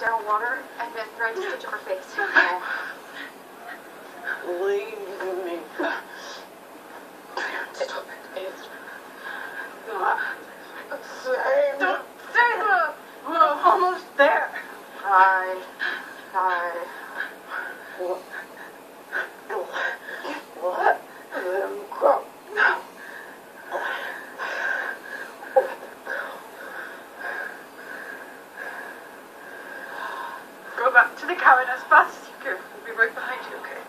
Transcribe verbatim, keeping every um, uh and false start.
sterile water and then thread to stitch up her face. No. Leave me. Stop it. It's not safe. Don't say that! We're almost there. I, I, What? Let them go. No. Go back to the cabin as fast as you can. We'll be right behind you, okay?